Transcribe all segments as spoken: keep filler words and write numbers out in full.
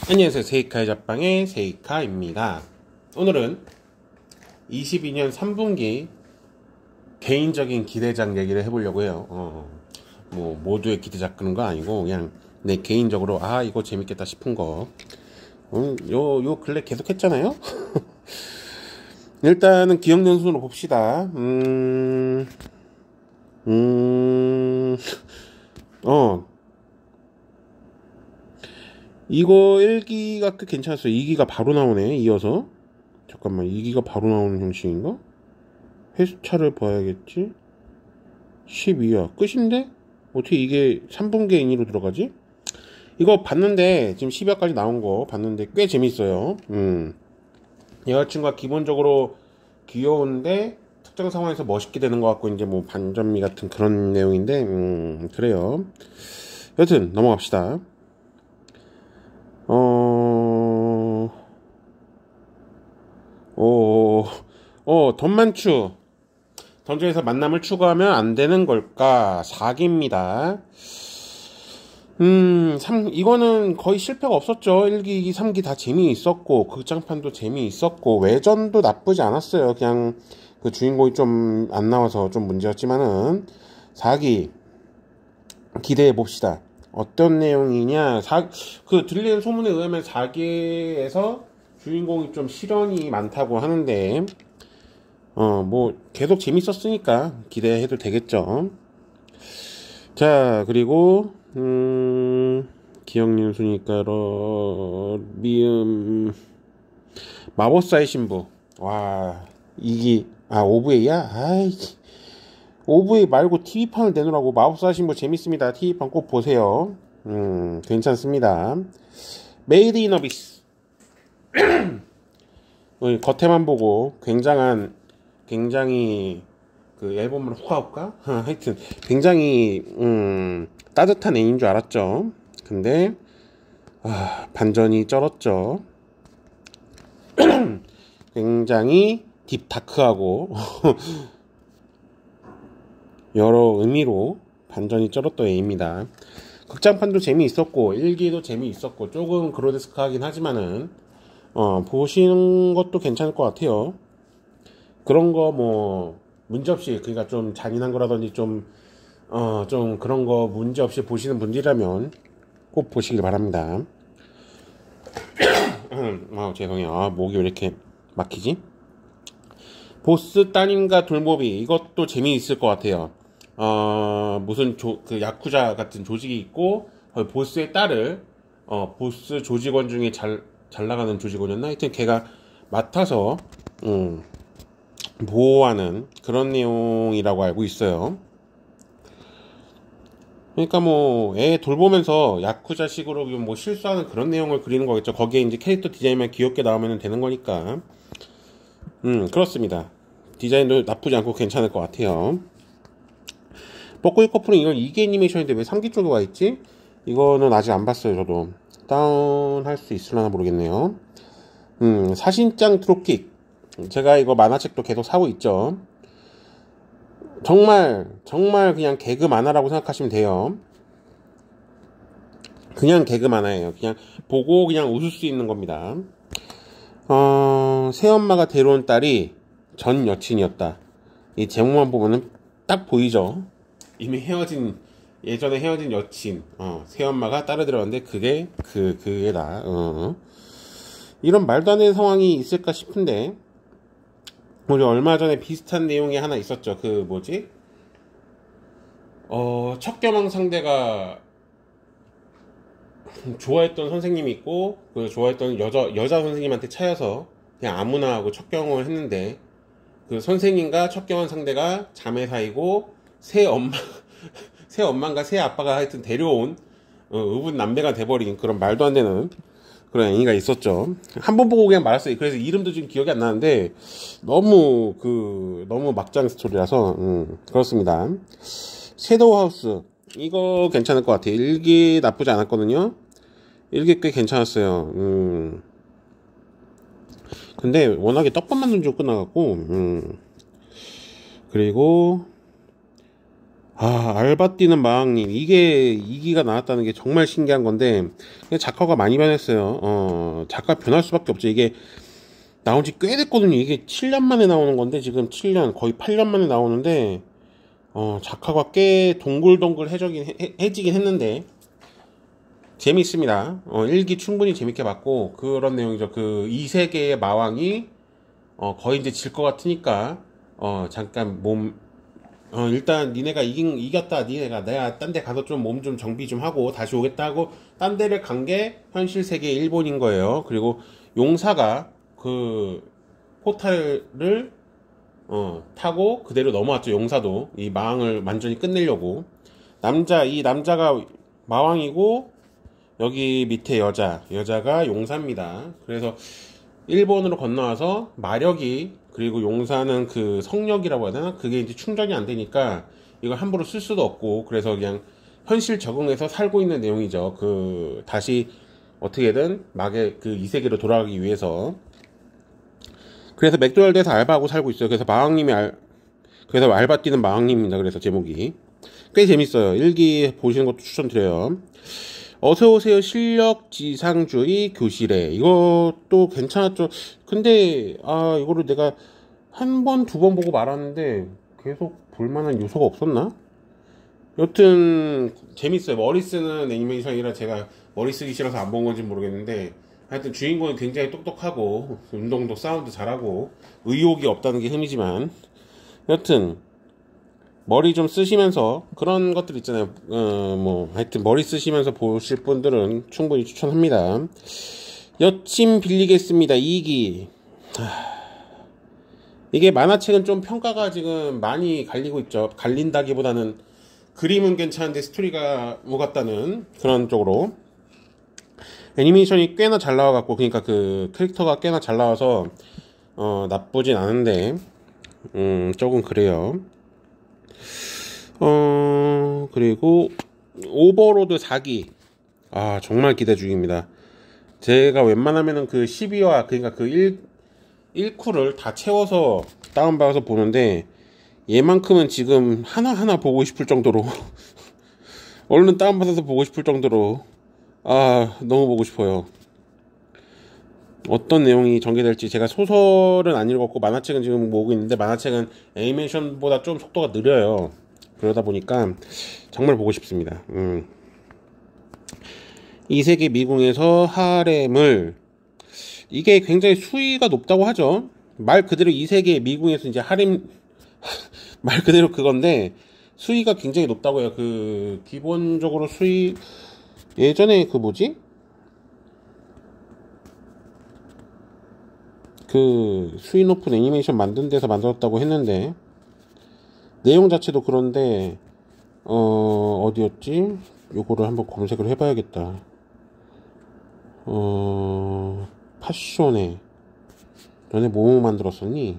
안녕하세요. 세이카의 잡방의 세이카입니다. 오늘은 이십이 년 삼 분기 개인적인 기대작 얘기를 해보려고 해요. 어, 뭐 모두의 기대작 그런 거 아니고 그냥 내 개인적으로 아 이거 재밌겠다 싶은 거. 음, 요, 요 근래 계속 했잖아요. 일단은 기억연순으로 봅시다. 음, 음, 어, 이거 일 기가 꽤 괜찮았어요. 이 기가 바로 나오네, 이어서. 잠깐만, 이 기가 바로 나오는 형식인가? 회수차를 봐야겠지? 십이 화. 끝인데? 어떻게 이게 삼 분기 인이로 들어가지? 이거 봤는데, 지금 십이 화까지 나온 거 봤는데 꽤 재밌어요. 음. 여자친구가 기본적으로 귀여운데, 특정 상황에서 멋있게 되는 것 같고, 이제 뭐 반전미 같은 그런 내용인데, 음, 그래요. 여튼, 넘어갑시다. 어, 어, 어, 덤만추. 던전에서 만남을 추구하면 안 되는 걸까? 사 기입니다. 음, 삼, 이거는 거의 실패가 없었죠. 일 기, 이 기, 삼 기 다 재미있었고, 극장판도 재미있었고, 외전도 나쁘지 않았어요. 그냥 그 주인공이 좀 안 나와서 좀 문제였지만은, 사 기, 기대해 봅시다. 어떤 내용이냐, 사, 그 들리는 소문에 의하면 사 기에서 주인공이 좀 시련이 많다고 하는데, 어, 뭐, 계속 재밌었으니까 기대해도 되겠죠. 자, 그리고, 음, 기억연수니까, 러, 미음, 마법사의 신부. 와, 이기, 아, 오브에이야? 아이, 오브에이 말고 티비판을 내놓으라고. 마법사의 신부 재밌습니다. 티비판 꼭 보세요. 음, 괜찮습니다. 메이드 인 어비스. 겉에만 보고 굉장한 굉장히 그 앨범을 후아올까? 하여튼 굉장히 음, 따뜻한 애인 줄 알았죠. 근데 아, 반전이 쩔었죠. 굉장히 딥다크하고 여러 의미로 반전이 쩔었던 애입니다. 극장판도 재미있었고 일 기도 재미있었고 조금 그로데스크하긴 하지만은 어, 보시는 것도 괜찮을 것 같아요. 그런 거 뭐 문제없이, 그러니까 좀 잔인한 거라든지 좀 어 좀 그런 거 문제없이 보시는 분들이라면 꼭 보시길 바랍니다. 아 죄송해요. 아, 목이 왜 이렇게 막히지? 보스 따님과 돌보비, 이것도 재미있을 것 같아요. 어 무슨 조, 그 야쿠자 같은 조직이 있고 거기 보스의 딸을 어 보스 조직원 중에 잘 잘 나가는 조직원이었나? 하여튼 걔가 맡아서 음 보호하는 그런 내용이라고 알고 있어요. 그러니까 뭐 애 돌보면서 야쿠자식으로 뭐 실수하는 그런 내용을 그리는 거겠죠. 거기에 이제 캐릭터 디자인만 귀엽게 나오면 되는 거니까. 음 그렇습니다. 디자인도 나쁘지 않고 괜찮을 것 같아요. 뻐꾸이 커플은 이건 이 기 애니메이션인데 왜 삼 기 쪽에 와 있지? 이거는 아직 안 봤어요. 저도 다운할 수 있으려나 모르겠네요. 음 사신짱 트로킥, 제가 이거 만화책도 계속 사고 있죠. 정말 정말 그냥 개그 만화라고 생각하시면 돼요. 그냥 개그 만화예요. 그냥 보고 그냥 웃을 수 있는 겁니다. 어, 새엄마가 데려온 딸이 전 여친이었다. 이 제목만 보면은 딱 보이죠. 이미 헤어진, 예전에 헤어진 여친, 어, 새엄마가 딸을 데려왔는데 그게 그 그게다. 어. 이런 말도 안 되는 상황이 있을까 싶은데, 우리 얼마 전에 비슷한 내용이 하나 있었죠. 그 뭐지? 어, 첫 겨망 상대가 좋아했던 선생님이 있고, 그 좋아했던 여자 여자 선생님한테 차여서 그냥 아무나 하고 첫 경험을 했는데, 그 선생님과 첫 경험 상대가 자매 사이고 새 엄마 새 엄마인가 새 아빠가 하여튼 데려온 어, 의붓 남매가 돼버린 그런 말도 안 되는 그런 애니가 있었죠. 한 번 보고 그냥 말았어요. 그래서 이름도 지금 기억이 안 나는데 너무 그 너무 막장 스토리라서 음, 그렇습니다. 섀도우 하우스, 이거 괜찮을 것 같아요. 일 기 나쁘지 않았거든요. 일 기 꽤 괜찮았어요. 음. 근데 워낙에 떡밥 만든 줄 끝나갖고 음. 그리고 아, 알바 뛰는 마왕님. 이게 이 기가 나왔다는 게 정말 신기한 건데, 작화가 많이 변했어요. 어, 작가 변할 수밖에 없죠. 이게 나온 지 꽤 됐거든요. 이게 칠 년 만에 나오는 건데, 지금 칠 년, 거의 팔 년 만에 나오는데, 어, 작화가 꽤 동글동글해지긴, 해, 해지긴 했는데, 재밌습니다. 어, 일 기 충분히 재밌게 봤고, 그런 내용이죠. 그, 이 세계의 마왕이, 어, 거의 이제 질 것 같으니까, 어, 잠깐 몸, 어, 일단 니네가 이긴, 이겼다. 니네가 내가 딴 데 가서 좀 몸 좀 정비 좀 하고 다시 오겠다 하고 딴 데를 간 게 현실 세계 일본인 거예요. 그리고 용사가 그 포탈을 어, 타고 그대로 넘어왔죠. 용사도 이 마왕을 완전히 끝내려고. 남자 이 남자가 마왕이고 여기 밑에 여자 여자가 용사입니다. 그래서 일본으로 건너와서 마력이 그리고 용사는 그 성력이라고 해야 되나? 그게 이제 충전이 안 되니까 이걸 함부로 쓸 수도 없고 그래서 그냥 현실 적응해서 살고 있는 내용이죠. 그 다시 어떻게든 막의 그 이 세계로 돌아가기 위해서. 그래서 맥도날드에서 알바하고 살고 있어요. 그래서 마왕님이 알 그래서 알바 뛰는 마왕님입니다. 그래서 제목이 꽤 재밌어요. 일 기 보시는 것도 추천드려요. 어서오세요 실력지상주의 교실에. 이것도 괜찮았죠. 근데 아 이거를 내가 한 번 두 번 보고 말았는데 계속 볼만한 요소가 없었나? 여튼 재밌어요. 머리 쓰는 애니메이션이라 제가 머리 쓰기 싫어서 안 본 건지 모르겠는데 하여튼 주인공이 굉장히 똑똑하고 운동도 사운드 잘하고 의욕이 없다는 게 흠이지만 여튼 머리 좀 쓰시면서 그런 것들 있잖아요. 어, 뭐 하여튼 머리 쓰시면서 보실 분들은 충분히 추천합니다. 여친 빌리겠습니다. 이 기. 이게 만화책은 좀 평가가 지금 많이 갈리고 있죠. 갈린다기보다는 그림은 괜찮은데 스토리가 무겁다는 그런 쪽으로. 애니메이션이 꽤나 잘 나와갖고 그러니까 그 캐릭터가 꽤나 잘 나와서 어 나쁘진 않은데 음 조금 그래요. 어 그리고 오버로드 사 기 아 정말 기대 중입니다. 제가 웬만하면은 그 십이 화 그러니까 그 일, 일 쿠를 다 채워서 다운받아서 보는데 얘만큼은 지금 하나하나 보고 싶을 정도로 얼른 다운받아서 보고 싶을 정도로 아 너무 보고 싶어요. 어떤 내용이 전개될지. 제가 소설은 안 읽었고 만화책은 지금 보고 있는데 만화책은 애니메이션보다 좀 속도가 느려요. 그러다 보니까 정말 보고 싶습니다. 음. 이 세계 미궁에서 하렘을 이게 굉장히 수위가 높다고 하죠. 말 그대로 이 세계 미궁에서 이제 하렘 말 그대로 그건데 수위가 굉장히 높다고 해요. 그 기본적으로 수위 예전에 그 뭐지? 그 수위 높은 애니메이션 만든 데서 만들었다고 했는데 내용 자체도 그런데 어 어디였지? 요거를 한번 검색을 해봐야겠다. 어 파쇼네 너네 뭐뭐 만들었었니?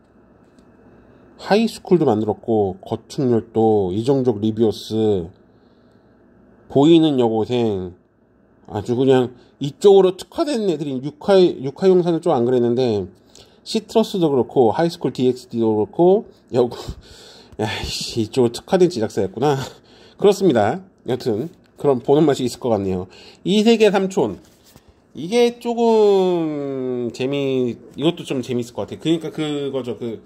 하이스쿨도 만들었고 거축률도 이종족 리비오스 보이는 여고생 아주 그냥 이쪽으로 특화된 애들이 육화, 육화 용사는 좀 안 그랬는데 시트러스도 그렇고 하이스쿨 디엑스디도 그렇고 여고 야이씨 이쪽으로 특화된 제작사였구나. 그렇습니다. 여튼 그런 보는 맛이 있을 것 같네요. 이 세계 삼촌 이게 조금 재미 이것도 좀 재밌을 것 같아요. 그러니까 그거죠. 그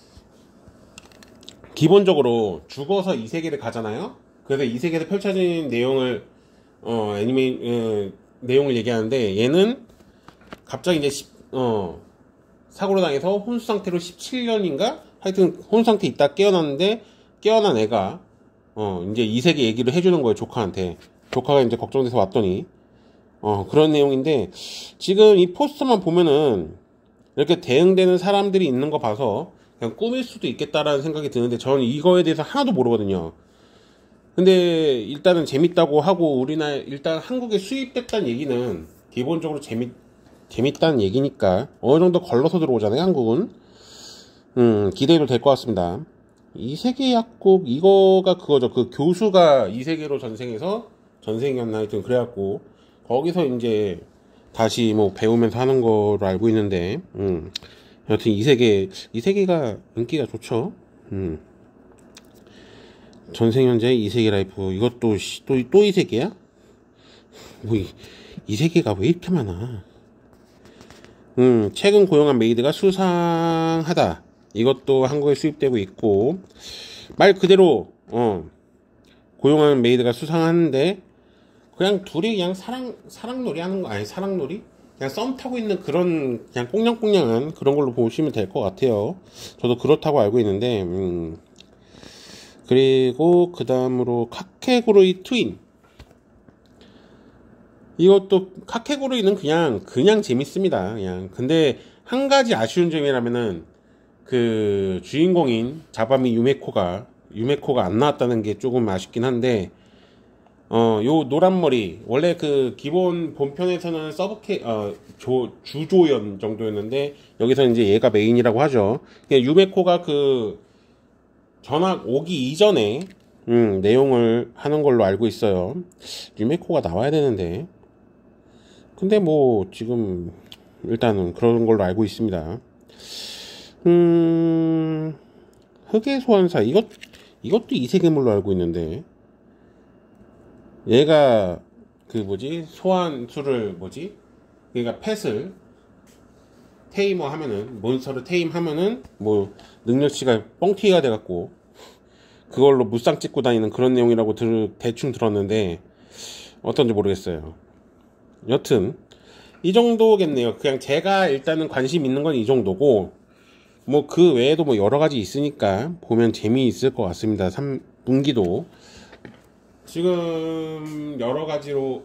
기본적으로 죽어서 이 세계를 가잖아요. 그래서 이 세계에서 펼쳐진 내용을 어 애니메 어, 내용을 얘기하는데 얘는 갑자기 이제 십, 어 사고로 당해서 혼수 상태로 십칠 년인가 하여튼 혼수 상태 있다 깨어났는데 깨어난 애가 어 이제 이 세계 얘기를 해주는 거예요. 조카한테. 조카가 이제 걱정돼서 왔더니 어 그런 내용인데 지금 이 포스터만 보면은 이렇게 대응되는 사람들이 있는 거 봐서 그냥 꿈일 수도 있겠다라는 생각이 드는데 저는 이거에 대해서 하나도 모르거든요. 근데 일단은 재밌다고 하고 우리나라 일단 한국에 수입됐다는 얘기는 기본적으로 재밌 재밌다는 얘기니까 어느 정도 걸러서 들어오잖아요. 한국은. 음 기대해도 될 것 같습니다. 이 세계 약국 이거가 그거죠. 그 교수가 이 세계로 전생해서 전생이었나 하여튼 그래갖고 거기서 이제 다시 뭐 배우면서 하는 거로 알고 있는데 음 여튼 이 세계 이 세계가 인기가 좋죠. 음 전생현재 이세계 라이프. 이것도 또, 또 이세계야? 뭐 이, 이세계가 왜 이렇게 많아? 음, 최근 고용한 메이드가 수상하다. 이것도 한국에 수입되고 있고, 말 그대로 어 고용한 메이드가 수상하는데 그냥 둘이 그냥 사랑 사랑놀이 하는 거 아니 사랑놀이? 그냥 썸 타고 있는 그런 그냥 꽁냥꽁냥한 그런 걸로 보시면 될 것 같아요. 저도 그렇다고 알고 있는데 음. 그리고 그 다음으로 카케고로이 트윈. 이것도 카케고로이는 그냥 그냥 재밌습니다. 그냥 근데 한 가지 아쉬운 점이라면은 그 주인공인 자바미 유메코가 유메코가 안 나왔다는 게 조금 아쉽긴 한데 어 요 노란머리 원래 그 기본 본편에서는 서브캐 어 조, 주조연 정도였는데 여기서 이제 얘가 메인이라고 하죠. 유메코가 그 전학 오기 이전에 음, 내용을 하는 걸로 알고 있어요. 유메코가 나와야 되는데 근데 뭐 지금 일단은 그런 걸로 알고 있습니다. 음 흑의 소환사 이것 이것도 이세계물로 알고 있는데 얘가 그 뭐지 소환수를 뭐지 얘가 펫을 테이머 하면은 몬스터를 테임하면은 뭐 능력치가 뻥튀기가 돼갖고 그걸로 무쌍 찍고 다니는 그런 내용이라고 들, 대충 들었는데 어떤지 모르겠어요. 여튼 이 정도겠네요. 그냥 제가 일단은 관심 있는 건 이 정도고 뭐 그 외에도 뭐 여러 가지 있으니까 보면 재미있을 것 같습니다. 삼 분기도 지금 여러 가지로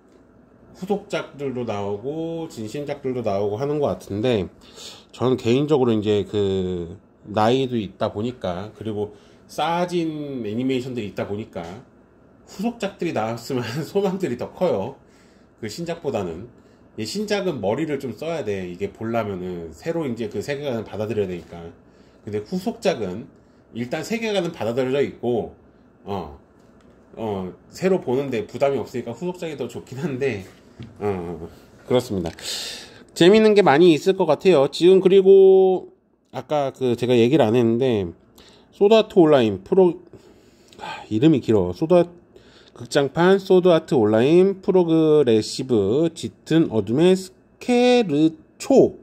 후속작들도 나오고 진신작들도 나오고 하는 것 같은데 저는 개인적으로 이제 그 나이도 있다 보니까 그리고 쌓아진 애니메이션들이 있다 보니까 후속작들이 나왔으면 소망들이 더 커요. 그 신작보다는. 이 신작은 머리를 좀 써야 돼. 이게 보려면은 새로 이제 그 세계관을 받아들여야 되니까. 근데 후속작은 일단 세계관은 받아들여져 있고 어, 어 새로 보는데 부담이 없으니까 후속작이 더 좋긴 한데 어 그렇습니다. 재밌는 게 많이 있을 것 같아요. 지금 그리고 아까 그 제가 얘기를 안 했는데 소드아트 온라인 프로 아, 이름이 길어. 소드 극장판 소드아트 온라인 프로그레시브 짙은 어둠의 스케르초.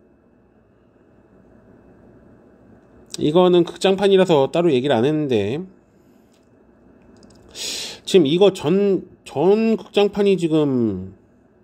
이거는 극장판이라서 따로 얘기를 안 했는데 지금 이거 전, 전 극장판이 지금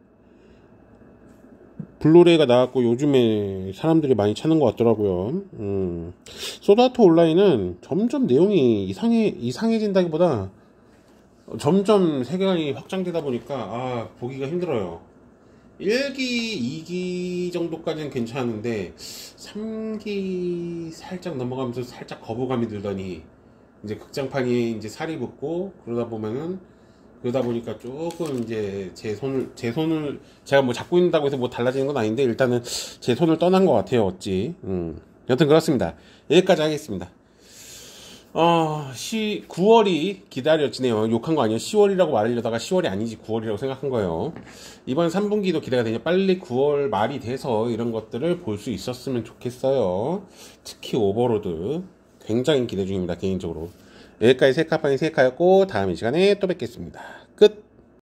블루레이가 나왔고 요즘에 사람들이 많이 찾는 것 같더라고요. 음. 소드아트 온라인은 점점 내용이 이상해, 이상해진다기보다 점점 세계관이 확장되다 보니까 아 보기가 힘들어요. 일 기, 이 기 정도까지는 괜찮은데 삼 기 살짝 넘어가면서 살짝 거부감이 들더니 이제 극장판이 이제 살이 붙고 그러다 보면은 그러다 보니까 조금 이제 제 손을 제 손을 제가 뭐 잡고 있다고 해서 뭐 달라지는 건 아닌데 일단은 제 손을 떠난 것 같아요. 어찌 음. 여튼 그렇습니다. 여기까지 하겠습니다. 어, 시, 구월이 기다려지네요. 욕한 거 아니에요. 시월이라고 말하려다가 시월이 아니지 구월이라고 생각한 거예요. 이번 삼 분기도 기대가 되냐. 빨리 구월 말이 돼서 이런 것들을 볼 수 있었으면 좋겠어요. 특히 오버로드. 굉장히 기대 중입니다. 개인적으로. 여기까지 셀카판이 셀카였고, 다음 이 시간에 또 뵙겠습니다.